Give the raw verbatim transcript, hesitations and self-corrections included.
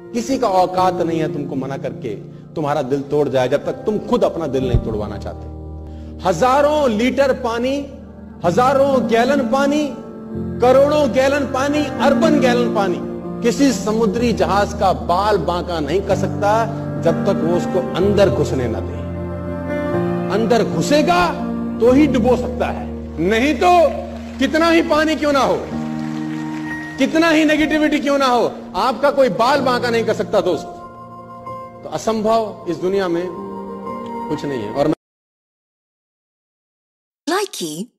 किसी का औकात नहीं है तुमको मना करके तुम्हारा दिल तोड़ जाए जब तक तुम खुद अपना दिल नहीं तोड़वाना चाहते। हजारों लीटर पानी, हजारों गैलन पानी, करोड़ों गैलन पानी, अरबन गैलन पानी किसी समुद्री जहाज का बाल बांका नहीं कर सकता जब तक वो उसको अंदर घुसने न दे। अंदर घुसेगा तो ही डुबो सकता है, नहीं तो कितना ही पानी क्यों ना हो, कितना ही नेगेटिविटी क्यों ना हो, आपका कोई बाल बांका नहीं कर सकता दोस्त। तो असंभव इस दुनिया में कुछ नहीं है। और मैं Likey